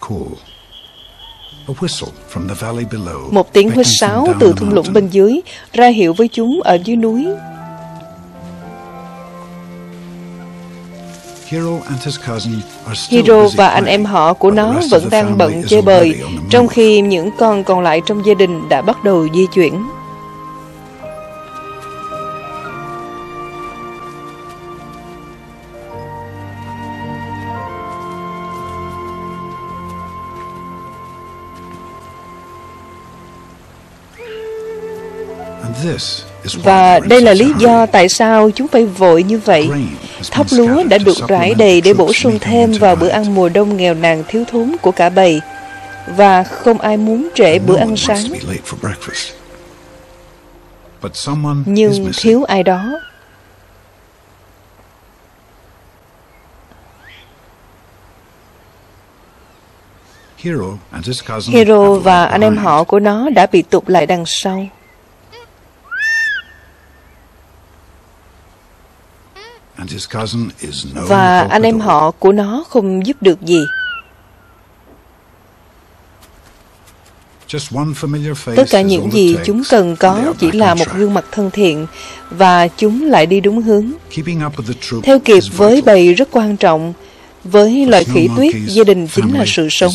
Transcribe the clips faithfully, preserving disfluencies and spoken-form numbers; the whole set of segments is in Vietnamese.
Một tiếng huýt sáo từ thung lũng bên dưới ra hiệu với chúng ở dưới núi. Hiro và anh em họ của nó vẫn đang bận chơi bời, trong khi những con còn lại trong gia đình đã bắt đầu di chuyển. Và đây là lý do tại sao chúng phải vội như vậy. Thóc lúa đã được rải đầy để bổ sung thêm vào bữa ăn mùa đông nghèo nàn thiếu thốn của cả bầy. Và không ai muốn trễ bữa ăn sáng. Nhưng thiếu ai đó. Hiro và anh em họ của nó đã bị tụt lại đằng sau. Và anh em họ của nó không giúp được gì. Tất cả những gì chúng cần có chỉ là một gương mặt thân thiện, và chúng lại đi đúng hướng. Theo kịp với bầy rất quan trọng. Với loài khỉ tuyết, gia đình chính là sự sống.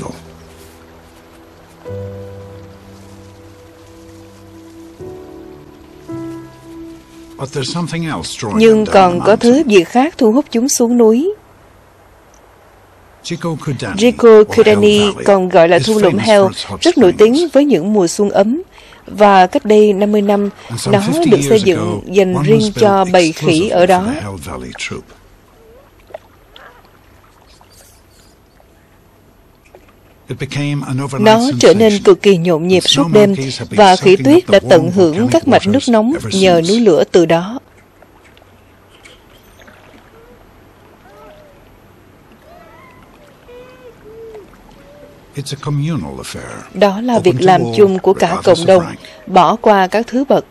Nhưng còn có thứ gì khác thu hút chúng xuống núi. Jiko Kudani, còn gọi là thung lũng Hell, rất nổi tiếng với những mùa xuân ấm. Và cách đây năm mươi năm, nó được xây dựng dành riêng cho bầy khỉ ở đó. Nó trở nên cực kỳ nhộn nhịp suốt đêm, và khỉ tuyết đã tận hưởng các mạch nước nóng nhờ núi lửa từ đó. Đó là việc làm chung của cả cộng đồng, bỏ qua các thứ bậc.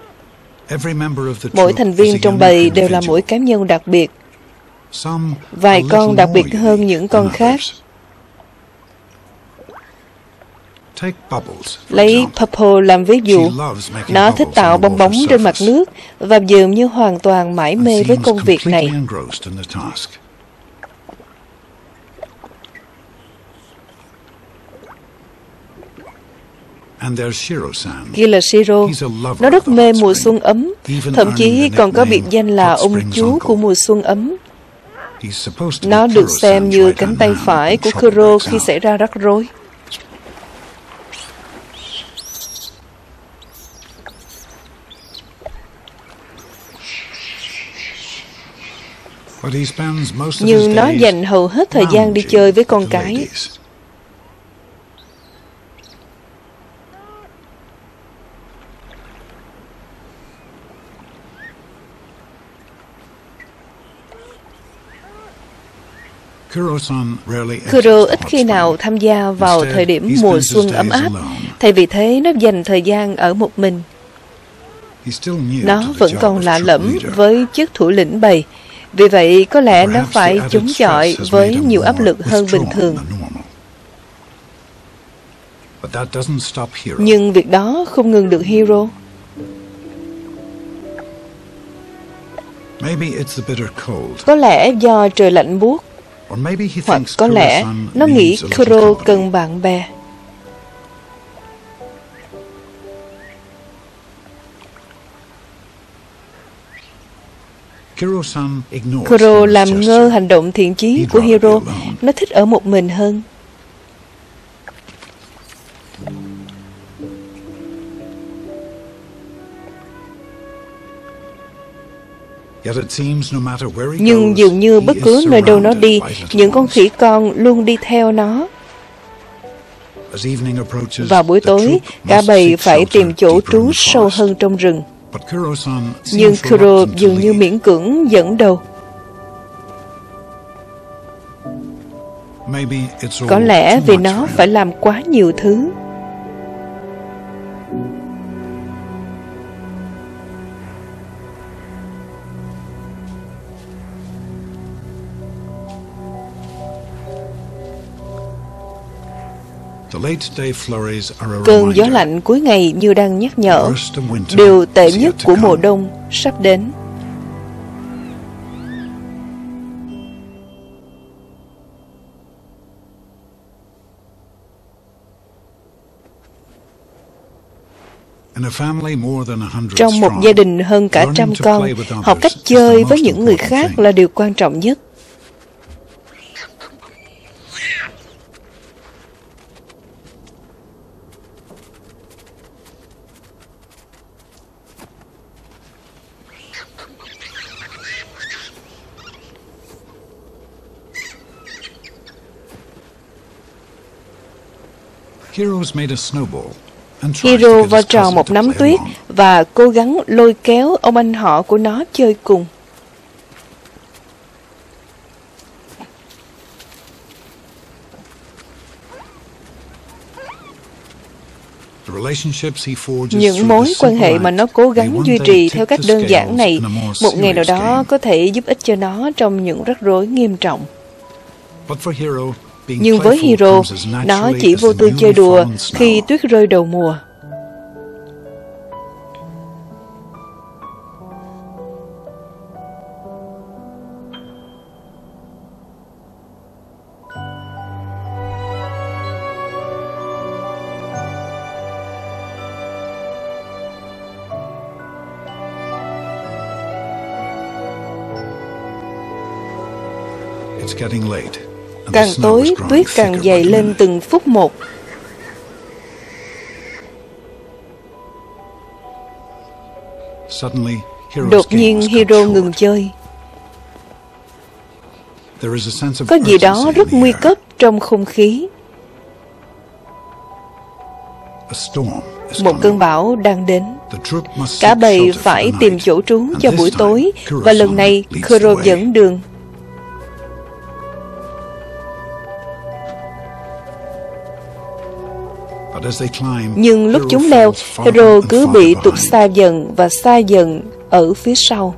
Mỗi thành viên trong bầy đều là mỗi cá nhân đặc biệt. Vài con đặc biệt hơn những con khác. Lấy Purple làm ví dụ, nó thích tạo bong bóng trên mặt nước và dường như hoàn toàn mải mê với công việc này. Kia là Shiro. Nó rất mê mùa xuân ấm, thậm chí còn có biệt danh là ông chú của mùa xuân ấm. Nó được xem như cánh tay phải của Kuro khi xảy ra rắc rối. Nhưng nó dành hầu hết thời gian đi chơi với con cái. Kuro ít khi nào tham gia vào thời điểm mùa xuân ấm áp, thay vì thế nó dành thời gian ở một mình. Nó vẫn còn lạ lẫm với chức thủ lĩnh bầy, vì vậy có lẽ nó phải chống chọi với nhiều áp lực hơn bình thường. Nhưng việc đó không ngừng được Hiro. Có lẽ do trời lạnh buốt, hoặc có lẽ nó nghĩ Kuro cần bạn bè. Kuro làm ngơ hành động thiện chí của Hiro. Nó thích ở một mình hơn. Nhưng dường như bất cứ nơi đâu nó đi, những con khỉ con luôn đi theo nó. Vào buổi tối, cả bầy phải tìm chỗ trú sâu hơn trong rừng. Nhưng Kuro dường như miễn cưỡng dẫn đầu. Có lẽ vì nó phải làm quá nhiều thứ. Cơn gió lạnh cuối ngày như đang nhắc nhở điều tệ nhất của mùa đông sắp đến. Trong một gia đình hơn cả trăm con, học cách chơi với những người khác là điều quan trọng nhất. Hiro vo tròn một nắm tuyết và cố gắng lôi kéo ông anh họ của nó chơi cùng. Những mối quan hệ mà nó cố gắng duy trì theo cách đơn giản này, một ngày nào đó có thể giúp ích cho nó trong những rắc rối nghiêm trọng. Nhưng với Hiro, nó chỉ vô tư chơi đùa khi tuyết rơi đầu mùa. Càng tối, tuyết càng dày lên từng phút một. Đột nhiên Hiro ngừng chơi. Có gì đó rất nguy cấp trong không khí. Một cơn bão đang đến. Cả bầy phải tìm chỗ trú cho buổi tối, và lần này Kuro dẫn đường. Nhưng lúc chúng leo, Hiro cứ bị tụt xa dần và xa dần ở phía sau.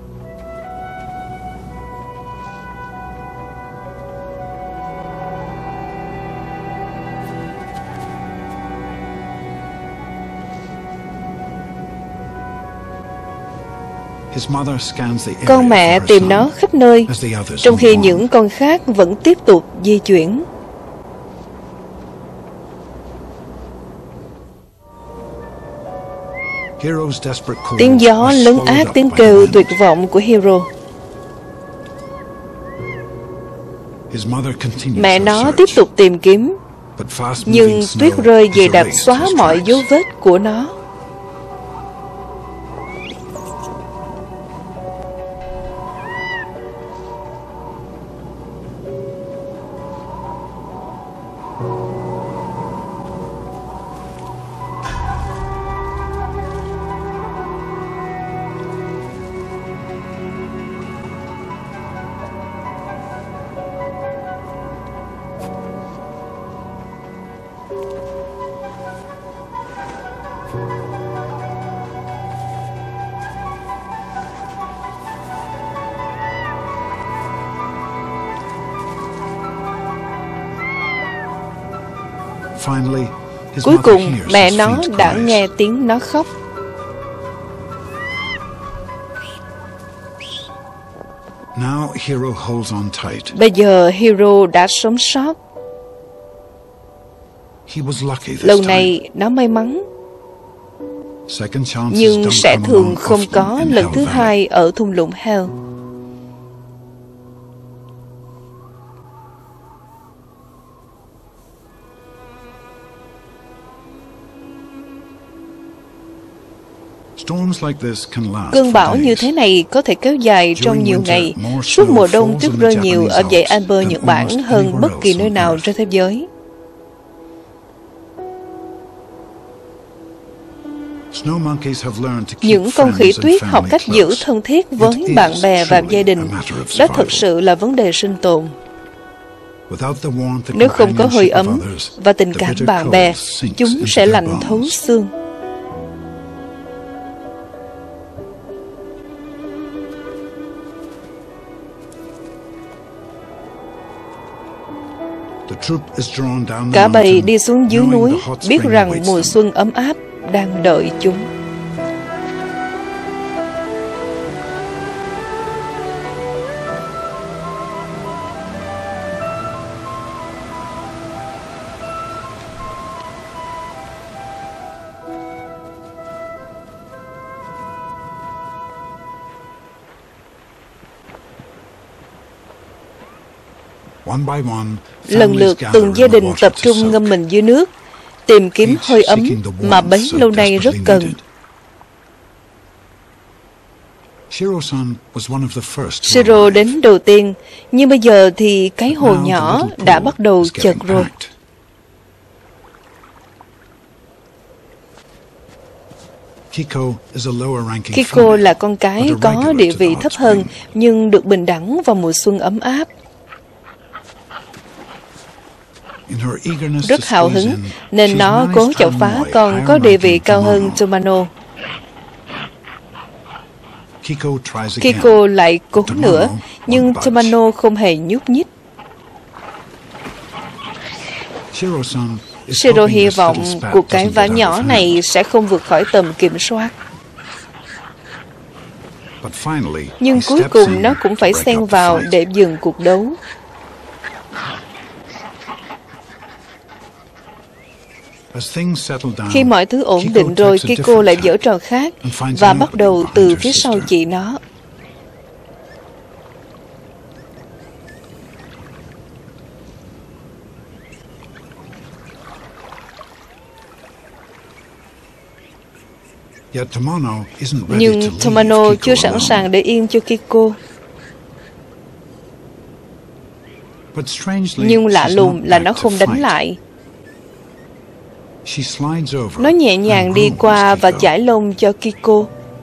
Con mẹ tìm nó khắp nơi, trong khi những con khác vẫn tiếp tục di chuyển. Tiếng gió lấn át tiếng kêu tuyệt vọng của Hiro. Mẹ nó tiếp tục tìm kiếm, nhưng tuyết rơi dày đặc xóa mọi dấu vết của nó. Cuối cùng, mẹ nó đã nghe tiếng nó khóc. Bây giờ Hiro đã sống sót. Lần này nó may mắn, nhưng sẽ thường không có lần thứ hai ở thung lũng Hell. Cơn bão như thế này có thể kéo dài trong nhiều ngày. Suốt mùa đông tuyết rơi nhiều ở dãy Alper, Nhật Bản hơn bất kỳ nơi nào trên thế giới. Những con khỉ tuyết học cách giữ thân thiết với bạn bè và gia đình. Đó thực sự là vấn đề sinh tồn. Nếu không có hơi ấm và tình cảm bạn bè, chúng sẽ lạnh thấu xương. Cả bầy đi xuống dưới núi, biết rằng mùa xuân ấm áp đang đợi chúng. Lần lượt từng gia đình tập trung ngâm mình dưới nước, tìm kiếm hơi ấm mà bấy lâu nay rất cần. Shiro đến đầu tiên, nhưng bây giờ thì cái hồ nhỏ đã bắt đầu chật rồi. Kiko là con cái có địa vị thấp hơn, nhưng được bình đẳng vào mùa xuân ấm áp. Rất hào hứng nên nó cố chọc phá con có địa vị cao hơn Tomano. Kiko lại cố nữa, nhưng Tomano không hề nhúc nhích. Shiro hy vọng cuộc cãi vã nhỏ này sẽ không vượt khỏi tầm kiểm soát. Nhưng cuối cùng nó cũng phải xen vào để dừng cuộc đấu. Khi mọi thứ ổn định rồi, Kiko lại giở trò khác và bắt đầu từ phía sau chị nó. Nhưng Tomano chưa sẵn sàng để yên cho Kiko. Nhưng lạ lùng là nó không đánh lại. Nó nhẹ nhàng đi qua và chải lông cho Kiko.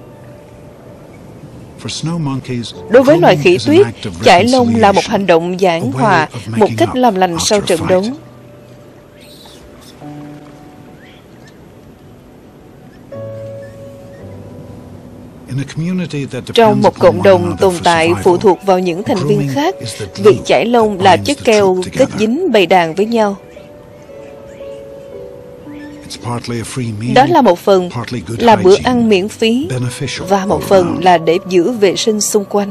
Đối với loài khỉ tuyết, chải lông là một hành động giảng hòa, một cách làm lành sau trận đấu. Trong một cộng đồng tồn tại phụ thuộc vào những thành viên khác, việc chải lông là chất keo kết dính bầy đàn với nhau. Đó là một phần là bữa ăn miễn phí và một phần là để giữ vệ sinh xung quanh.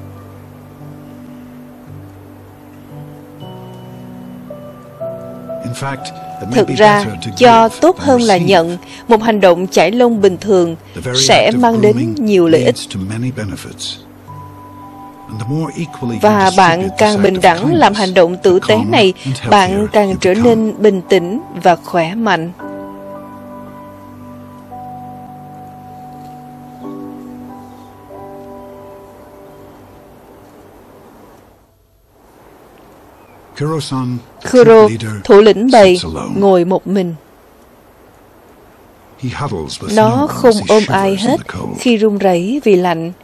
Thực ra, cho tốt hơn là nhận, một hành động chải lông bình thường sẽ mang đến nhiều lợi ích. Và bạn càng bình đẳng làm hành động tử tế này, bạn càng trở nên bình tĩnh và khỏe mạnh. Kuro, thủ lĩnh bầy, ngồi một mình. Nó không ôm ai hết khi run rẩy vì lạnh.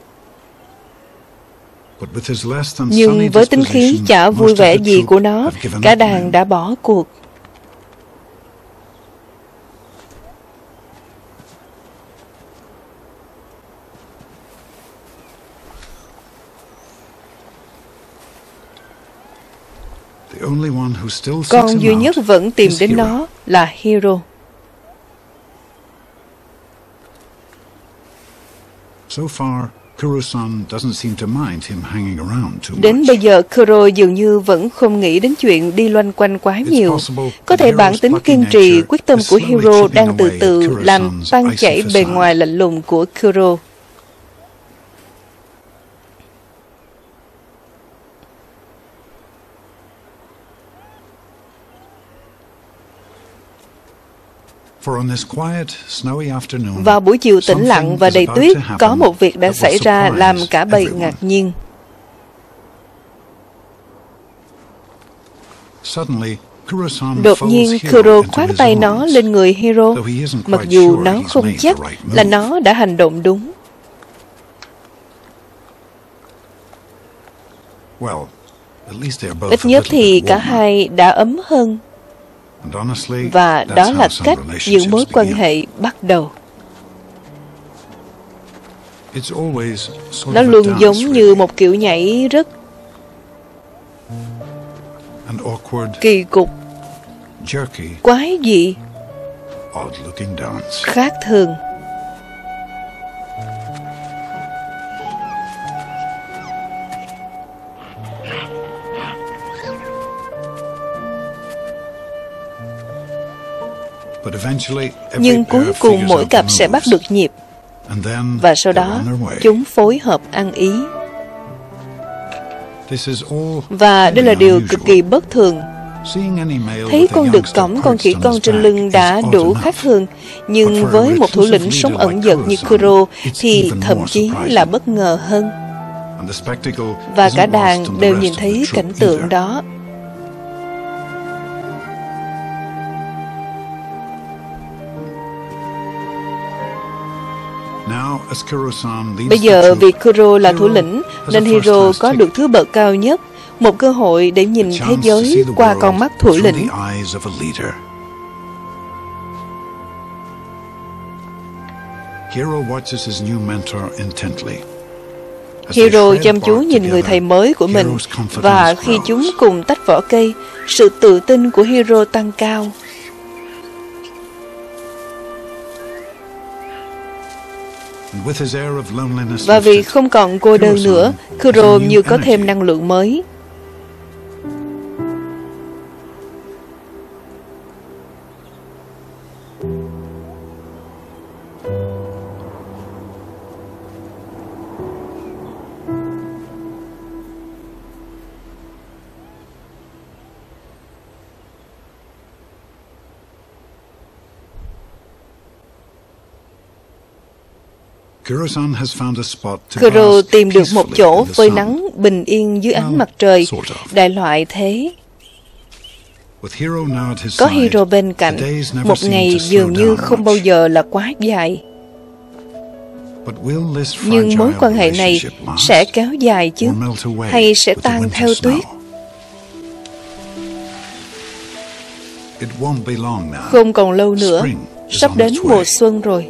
Nhưng với tính khí chả vui vẻ gì của nó, cả đàn đã bỏ cuộc. Con duy nhất vẫn tìm đến nó là Hiro. Đến bây giờ, Kuro dường như vẫn không nghĩ đến chuyện đi loanh quanh quá nhiều. Có thể bản tính kiên trì, quyết tâm của Hiro đang từ từ làm tan chảy bề ngoài lạnh lùng của Kuro. Vào buổi chiều tĩnh lặng và đầy tuyết, có một việc đã xảy ra làm cả bầy ngạc nhiên. Đột nhiên, Kuro khoác tay nó lên người Hiro, mặc dù nó không chắc là nó đã hành động đúng. Ít nhất thì cả hai đã ấm hơn. Và đó là cách những mối quan hệ bắt đầu. Nó luôn giống như một kiểu nhảy rất kỳ cục, quái dị, khác thường. Nhưng cuối cùng mỗi cặp sẽ bắt được nhịp, và sau đó chúng phối hợp ăn ý. Và đây là điều cực kỳ bất thường. Thấy con đực cõng con khỉ con trên lưng đã đủ khác thường, nhưng với một thủ lĩnh sống ẩn dật như Kuro thì thậm chí là bất ngờ hơn. Và cả đàn đều nhìn thấy cảnh tượng đó. Bây giờ vì Kuro là thủ lĩnh, nên Hiro có được thứ bậc cao nhất, một cơ hội để nhìn thế giới qua con mắt thủ lĩnh. Hiro chăm chú nhìn người thầy mới của mình, và khi chúng cùng tách vỏ cây, sự tự tin của Hiro tăng cao. Và vì không còn cô đơn nữa, Kuro như có thêm năng lượng mới. Kuro tìm được một chỗ phơi nắng bình yên dưới ánh mặt trời, đại loại thế. Có Hiro bên cạnh, một ngày dường như không bao giờ là quá dài. Nhưng mối quan hệ này sẽ kéo dài chứ, hay sẽ tan theo tuyết? Không còn lâu nữa, sắp đến mùa xuân rồi.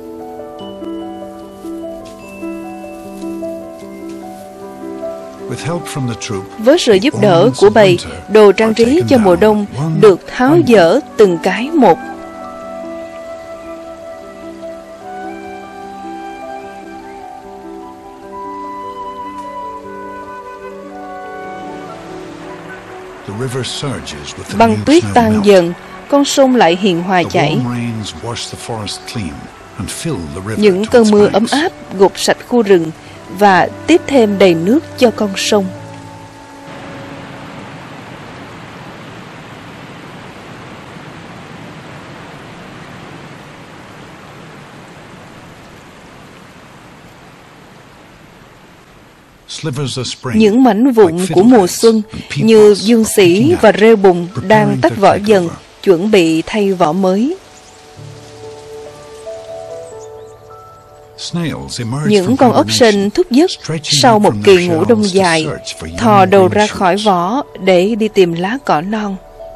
Với sự giúp đỡ của bầy, đồ trang trí cho mùa đông được tháo dỡ từng cái một. Băng tuyết tan dần, con sông lại hiền hòa chảy. Những cơn mưa ấm áp gột sạch khu rừng và tiếp thêm đầy nước cho con sông. Những mảnh vụn của mùa xuân như dương sỉ và rêu bùn đang tách vỏ dần, chuẩn bị thay vỏ mới. Những con ốc sên thúc giấc sau một kỳ ngủ đông dài, thò đầu ra khỏi vỏ để đi tìm lá cỏ non.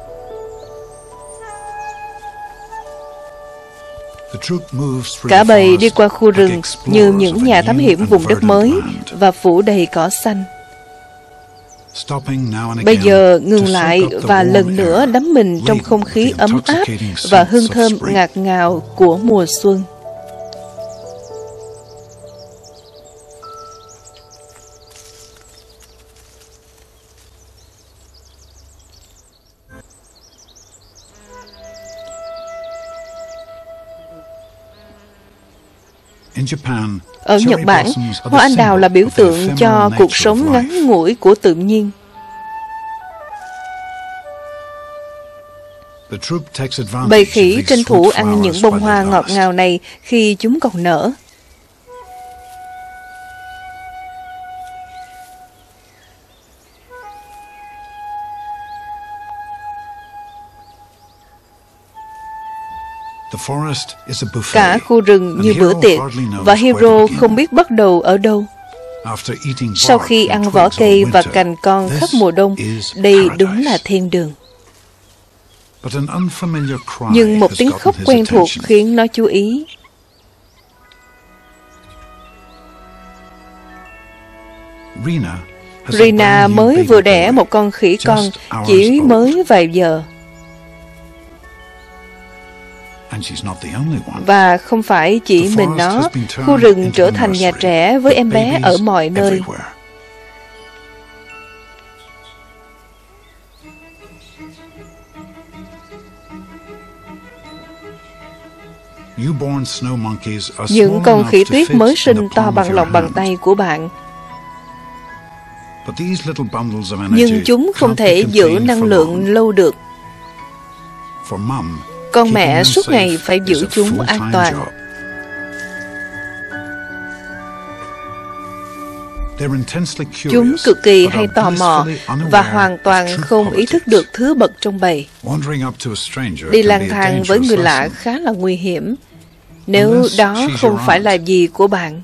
Cả bầy đi qua khu rừng như những nhà thám hiểm vùng đất mới và phủ đầy cỏ xanh. Bây giờ ngừng lại và lần nữa đắm mình trong không khí ấm áp và hương thơm ngạt ngào của mùa xuân. Ở Nhật Bản, hoa anh đào là biểu tượng cho cuộc sống ngắn ngủi của tự nhiên. Bầy khỉ tranh thủ ăn những bông hoa ngọt ngào này khi chúng còn nở. Cả khu rừng như bữa tiệc, và Hiro không biết bắt đầu ở đâu. Sau khi ăn vỏ cây và cành con khắp mùa đông, đây đúng là thiên đường. Nhưng một tiếng khóc quen thuộc khiến nó chú ý. Rina mới vừa đẻ một con khỉ con chỉ mới vài giờ. Và không phải chỉ mình nó, khu rừng trở thành nhà trẻ với em bé ở mọi nơi. Những con khỉ tuyết mới sinh to bằng lòng bàn tay của bạn. Nhưng chúng không thể giữ năng lượng lâu được. Con mẹ suốt ngày phải giữ chúng an toàn. Chúng cực kỳ hay tò mò và hoàn toàn không ý thức được thứ bậc trong bầy. Đi lang thang với người lạ khá là nguy hiểm, nếu đó không phải là gì của bạn.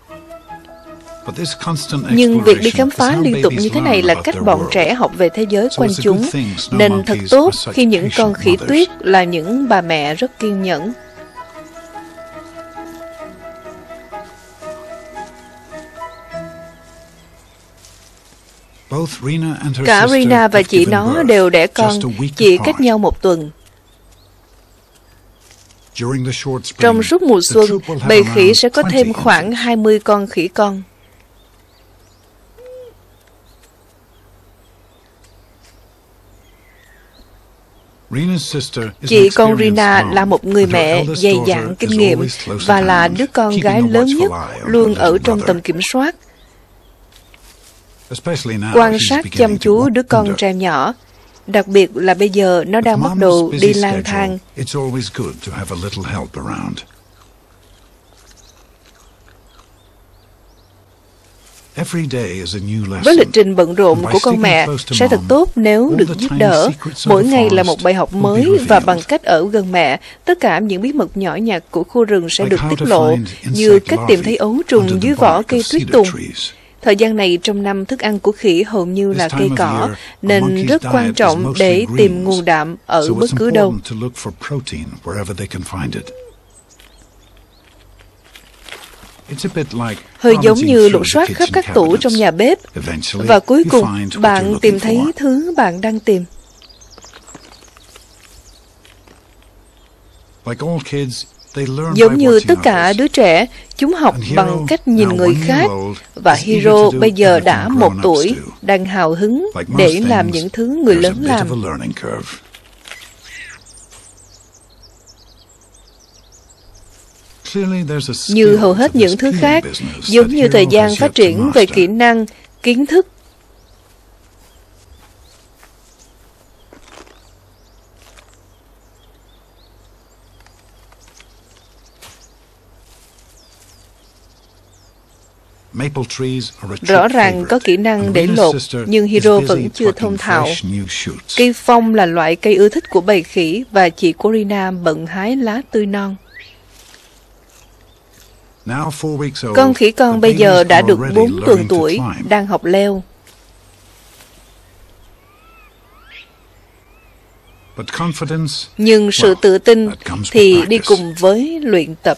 Nhưng việc đi khám phá liên tục như thế này là cách bọn trẻ học về thế giới quanh chúng, nên thật tốt khi những con khỉ tuyết là những bà mẹ rất kiên nhẫn. Cả Rina và chị nó đều đẻ con chỉ cách nhau một tuần. Trong suốt mùa xuân, bầy khỉ sẽ có thêm khoảng hai mươi con khỉ con. Chị con Rina là một người mẹ dày dặn kinh nghiệm và là đứa con gái lớn nhất luôn ở trong tầm kiểm soát. Quan sát chăm chú đứa con trai nhỏ, đặc biệt là bây giờ nó đang bắt đầu đi lang thang. Với lịch trình bận rộn của con mẹ, sẽ thật tốt nếu được giúp đỡ. Mỗi ngày là một bài học mới và bằng cách ở gần mẹ, tất cả những bí mật nhỏ nhặt của khu rừng sẽ được tiết lộ, như cách tìm thấy ấu trùng dưới vỏ cây tuyết tùng. Thời gian này trong năm thức ăn của khỉ hầu như là cây cỏ, nên rất quan trọng để tìm nguồn đạm ở bất cứ đâu. Hơi giống như lục soát khắp các tủ trong nhà bếp, và cuối cùng bạn tìm thấy thứ bạn đang tìm. Giống như tất cả đứa trẻ, chúng học bằng cách nhìn người khác, và Hiro bây giờ đã một tuổi, đang hào hứng để làm những thứ người lớn làm. Như hầu hết những thứ khác, giống như thời gian phát triển về kỹ năng, kiến thức. Rõ ràng có kỹ năng để lột, nhưng Hiro vẫn chưa thông thạo. Cây phong là loại cây ưa thích của bầy khỉ, và chị của Rina bận hái lá tươi non. Con khỉ con bây giờ đã được bốn tuần tuổi, đang học leo. Nhưng sự tự tin thì đi cùng với luyện tập.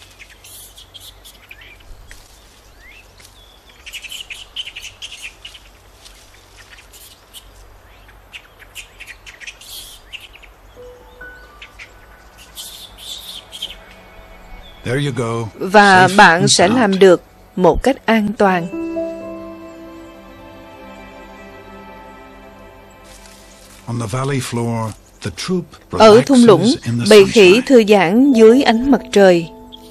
Và bạn sẽ làm được một cách an toàn. Ở thung lũng, bầy khỉ thư giãn dưới ánh mặt trời.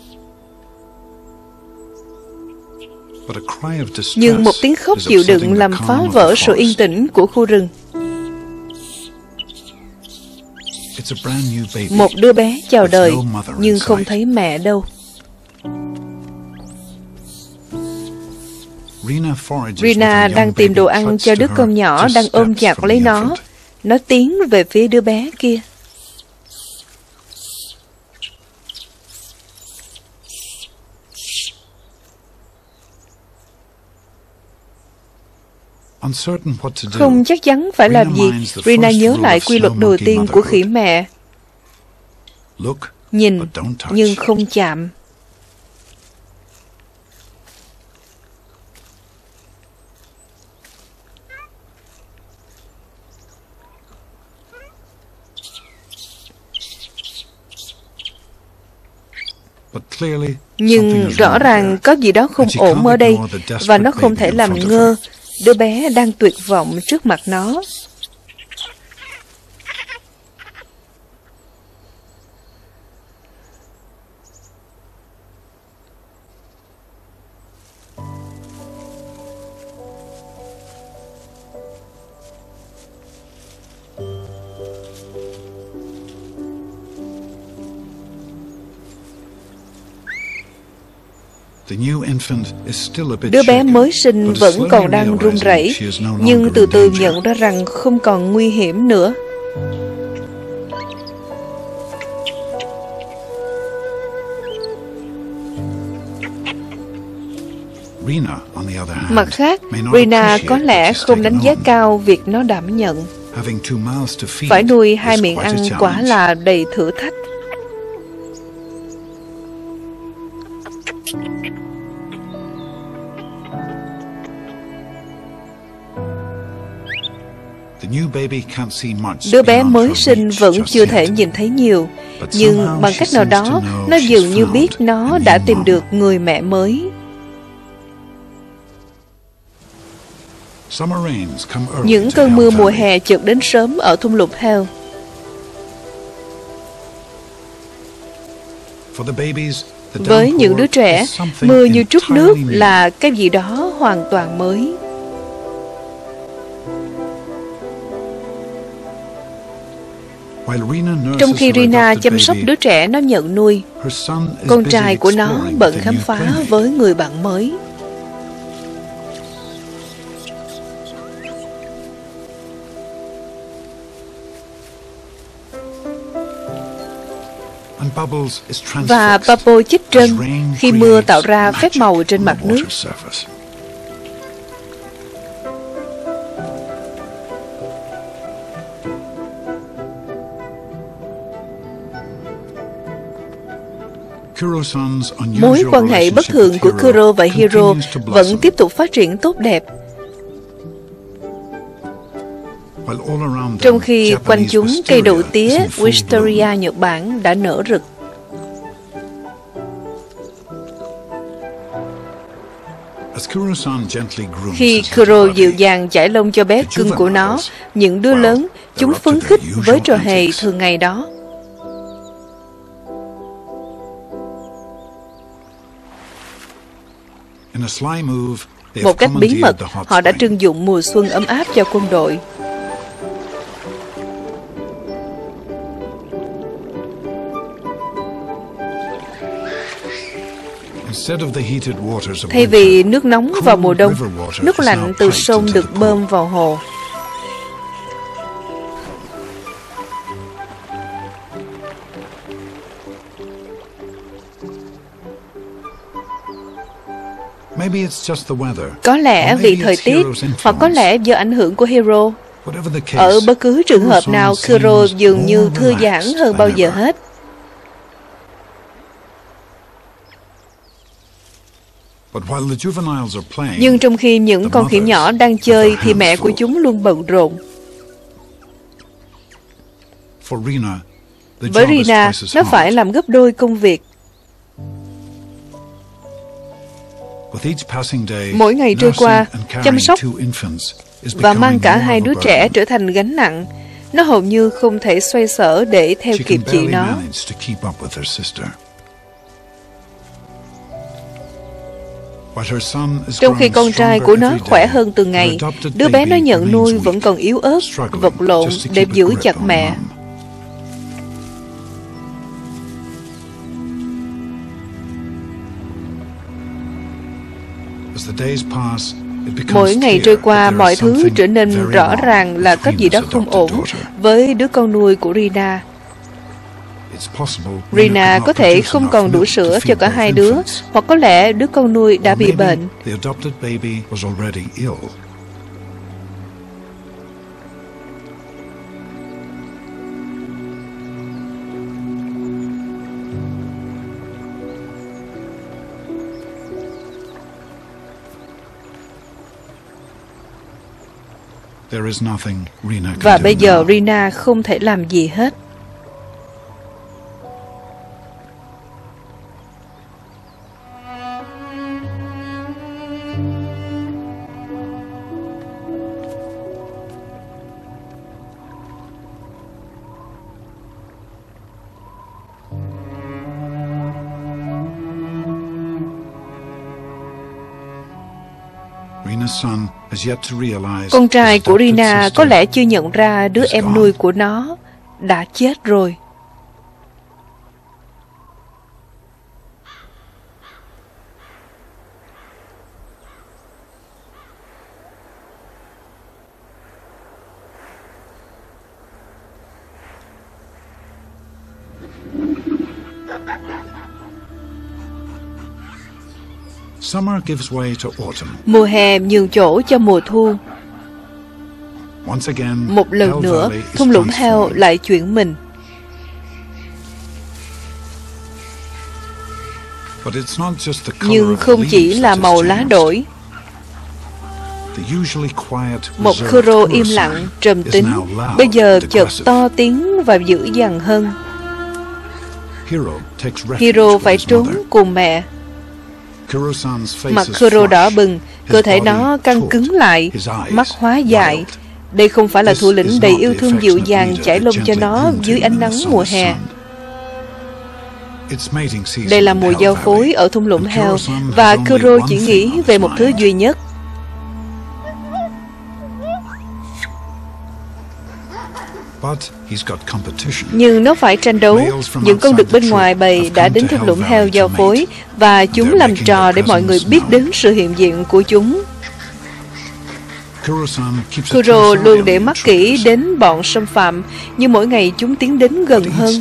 Nhưng một tiếng khóc chịu đựng làm phá vỡ sự yên tĩnh của khu rừng. Một đứa bé chào đời, nhưng không thấy mẹ đâu. Rina đang tìm đồ ăn cho đứa con nhỏ đang ôm chặt lấy nó. Nó tiến về phía đứa bé kia. Không chắc chắn phải làm gì, Rina nhớ lại quy luật đầu tiên của khỉ mẹ. Nhìn, nhưng không chạm. Nhưng rõ ràng có gì đó không ổn ở đây, và nó không thể làm ngơ đứa bé đang tuyệt vọng trước mặt nó. Đứa bé mới sinh vẫn còn đang run rẩy, nhưng từ từ nhận ra rằng không còn nguy hiểm nữa. Mặt khác, Rina có lẽ không đánh giá cao việc nó đảm nhận. Phải nuôi hai miệng ăn quả là đầy thử thách. Đứa bé mới sinh vẫn chưa thể nhìn thấy nhiều, nhưng bằng cách nào đó, nó dường như biết nó đã tìm được người mẹ mới. Những cơn mưa mùa hè chợt đến sớm ở thung lũng Hell. Với những đứa trẻ, mưa như trút nước là cái gì đó hoàn toàn mới. Trong khi Rina chăm sóc đứa trẻ nó nhận nuôi, con trai của nó bận khám phá với người bạn mới. Và Bubble chích trân khi mưa tạo ra phép màu trên mặt nước. Mối quan hệ bất thường của Kuro và Hiro vẫn tiếp tục phát triển tốt đẹp. Trong khi quanh chúng cây đậu tía Wisteria Nhật Bản đã nở rực. Khi Kuro dịu dàng chải lông cho bé cưng của nó, những đứa lớn, chúng phấn khích với trò hề thường ngày đó. Một cách bí mật, họ đã trưng dụng mùa xuân ấm áp cho quân đội. Thay vì nước nóng vào mùa đông, nước lạnh từ sông được bơm vào hồ. Có lẽ vì thời tiết, hoặc có lẽ do ảnh hưởng của Hiro. Ở bất cứ trường hợp nào, Kuro dường như thư giãn hơn bao giờ hết. Nhưng trong khi những con khỉ nhỏ đang chơi thì mẹ của chúng luôn bận rộn. Với Rina, nó phải làm gấp đôi công việc. Mỗi ngày trôi qua, chăm sóc và mang cả hai đứa trẻ trở thành gánh nặng. Nó hầu như không thể xoay sở để theo kịp chị nó. Trong khi con trai của nó khỏe hơn từng ngày, đứa bé nó nhận nuôi vẫn còn yếu ớt, vật lộn để giữ chặt mẹ. Mỗi ngày trôi qua, mọi thứ trở nên rõ ràng là có gì đó không ổn với đứa con nuôi của Rina. Rina có thể không còn đủ sữa cho cả hai đứa, hoặc có lẽ đứa con nuôi đã bị bệnh. Và bây giờ Rina không thể làm gì hết. Con trai của Rina có lẽ chưa nhận ra đứa em nuôi của nó đã chết rồi. Mùa hè nhường chỗ cho mùa thu. Một lần nữa, thung lũng heo lại chuyển mình. Nhưng không chỉ là màu lá đổi. Một Kuro im lặng, trầm tính, bây giờ chợt to tiếng và dữ dằn hơn. Hiro phải trốn cùng mẹ. Mặt Kuro đỏ bừng, cơ thể nó căng cứng lại, mắt hóa dại. Đây không phải là thủ lĩnh đầy yêu thương dịu dàng chải lông cho nó dưới ánh nắng mùa hè. Đây là mùa giao phối ở thung lũng heo, và Kuro chỉ nghĩ về một thứ duy nhất. Nhưng nó phải tranh đấu. Những con đực bên ngoài bầy đã đến thung lũng heo giao phối, và chúng làm trò để mọi người biết đến sự hiện diện của chúng. Kuro luôn để mắt kỹ đến bọn xâm phạm, nhưng mỗi ngày chúng tiến đến gần hơn.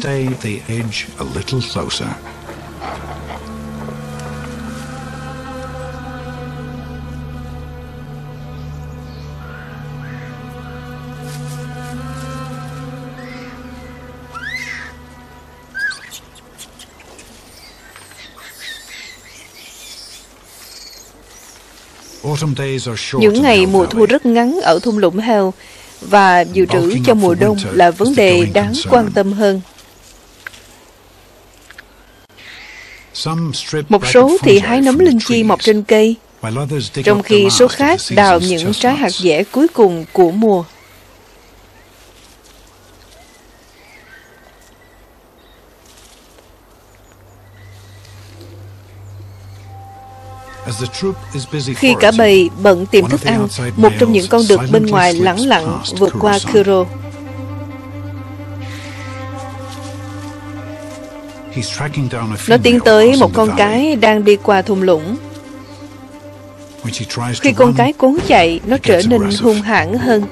Những ngày mùa thu rất ngắn ở thung lũng heo, và dự trữ cho mùa đông là vấn đề đáng quan tâm hơn. Một số thì hái nấm linh chi mọc trên cây, trong khi số khác đào những trái hạt dẻ cuối cùng của mùa. Khi cả bầy bận tìm thức ăn, một trong những con đực bên ngoài lẳng lặng vượt qua Kuro. Nó tiến tới một con cái đang đi qua thung lũng. Khi con cái cố chạy, nó trở nên hung hãn hơn.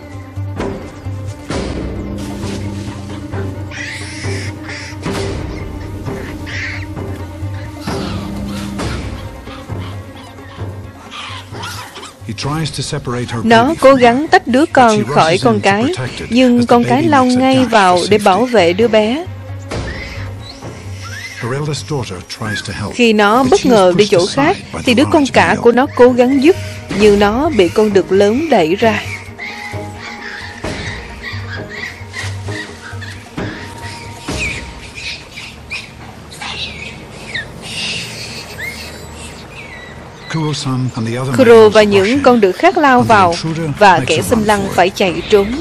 Nó cố gắng tách đứa con khỏi con cái, nhưng con cái lao ngay vào để bảo vệ đứa bé. Khi nó bất ngờ đi chỗ khác, thì đứa con cả của nó cố gắng giúp, nhưng nó bị con đực lớn đẩy ra. Kuro và những con đực khác lao vào, và kẻ xâm lăng phải chạy trốn.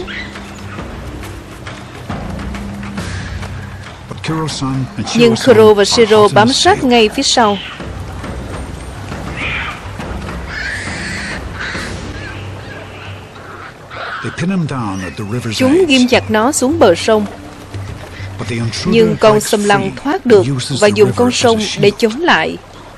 Nhưng Kuro và Shiro bám sát ngay phía sau. Chúng ghim chặt nó xuống bờ sông. Nhưng con xâm lăng thoát được và dùng con sông để chống lại.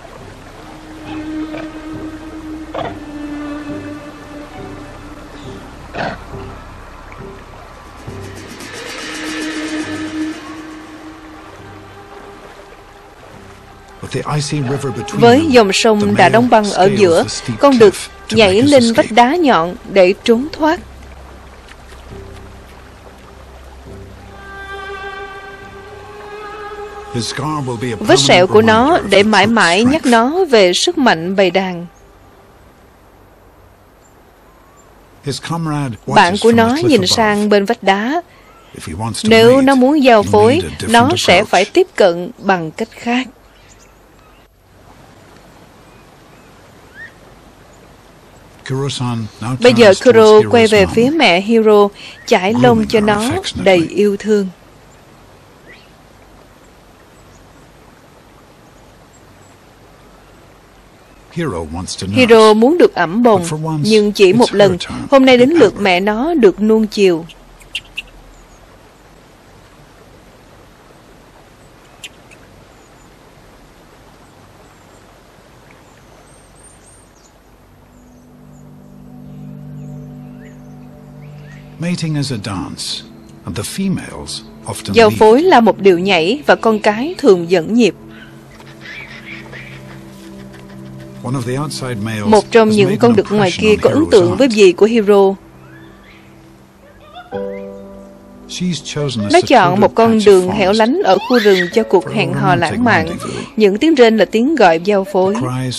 Với dòng sông đã đóng băng ở giữa, con đực nhảy lên vách đá nhọn để trốn thoát. Vết sẹo của nó để mãi mãi nhắc nó về sức mạnh bầy đàn. Bạn của nó nhìn sang bên vách đá. Nếu nó muốn giao phối, nó sẽ phải tiếp cận bằng cách khác. Bây giờ Kuro quay về phía mẹ Hiro, chải lông cho nó đầy yêu thương. Hero muốn được ẵm bồng, nhưng chỉ một lần. Hôm nay đến lượt mẹ nó được nuông chiều. Giao phối là một điệu nhảy và con cái thường dẫn nhịp. Một trong những con đực ngoài kia có ấn tượng với dì của Hero. Nó chọn một con đường hẻo lánh ở khu rừng cho cuộc hẹn hò lãng mạn. Những tiếng rên là tiếng gọi giao phối.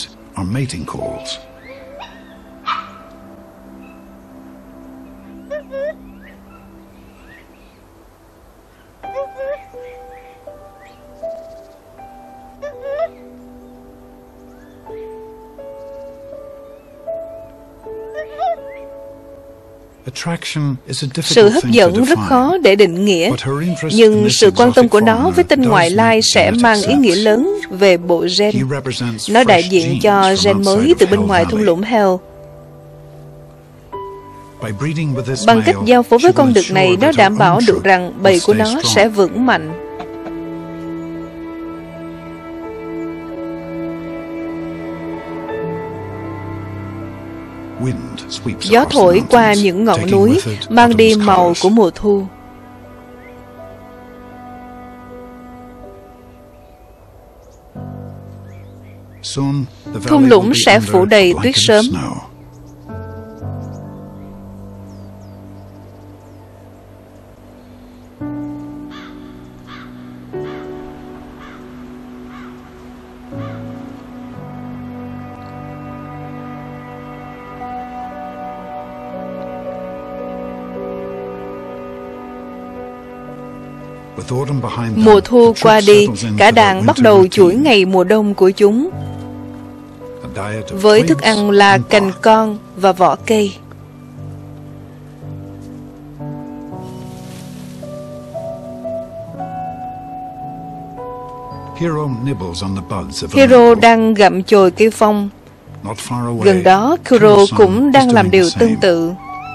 Sự hấp dẫn rất khó để định nghĩa, nhưng sự quan tâm của nó với tinh ngoại lai sẽ mang ý nghĩa lớn về bộ gen. Nó đại diện cho gen mới từ bên ngoài thung lũng Hell. Bằng cách giao phối với con đực này, nó đảm bảo được rằng bầy của nó sẽ vững mạnh. Gió thổi qua những ngọn núi, mang đi màu của mùa thu. Thung lũng sẽ phủ đầy tuyết sớm. Mùa thu qua đi, cả đàn bắt đầu chuỗi ngày mùa đông của chúng, với thức ăn là cành con và vỏ cây. Hero đang gặm chồi cây phong. Gần đó, Kuro cũng đang làm điều tương tự.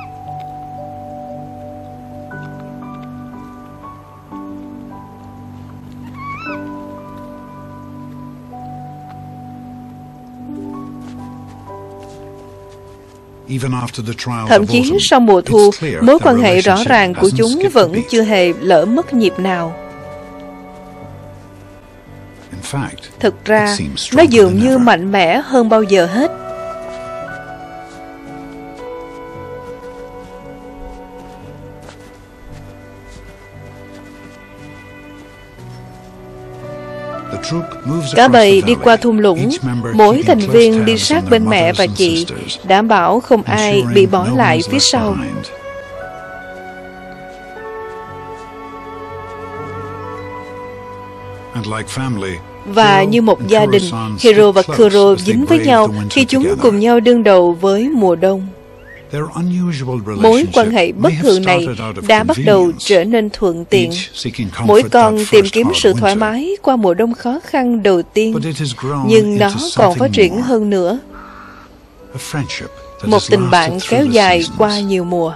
Thậm chí sau mùa thu, mối quan hệ rõ ràng của chúng vẫn chưa hề lỡ mất nhịp nào. Thực ra, nó dường như mạnh mẽ hơn bao giờ hết. Cả bầy đi qua thung lũng, mỗi thành viên đi sát bên mẹ và chị, đảm bảo không ai bị bỏ lại phía sau. Và như một gia đình, Hero và Kuro dính với nhau khi chúng cùng nhau đương đầu với mùa đông. Mối quan hệ bất thường này đã bắt đầu trở nên thuận tiện. Mỗi con tìm kiếm sự thoải mái qua mùa đông khó khăn đầu tiên, nhưng nó còn phát triển hơn nữa. Một tình bạn kéo dài qua nhiều mùa.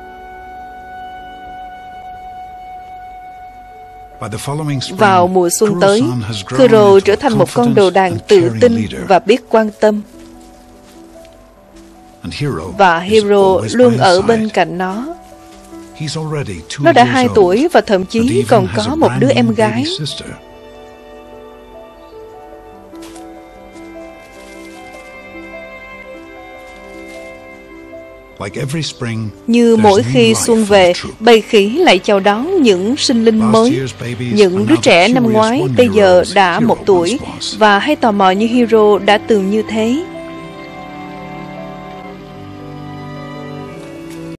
Vào mùa xuân tới, Kuro trở thành một con đầu đàn tự tin và biết quan tâm. Và Hero luôn ở bên cạnh nó. Nó đã hai tuổi và thậm chí còn có một đứa em gái. Như mỗi khi xuân về, bầy khỉ lại chào đón những sinh linh mới. Những đứa trẻ năm ngoái bây giờ đã một tuổi và hay tò mò như Hero đã từng như thế.